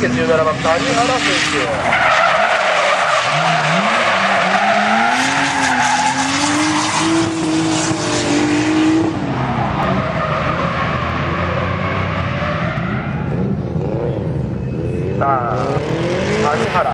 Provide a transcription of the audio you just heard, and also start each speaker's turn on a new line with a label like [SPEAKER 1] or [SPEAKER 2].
[SPEAKER 1] che Dio della montagna alla fine. 나 다시 하라.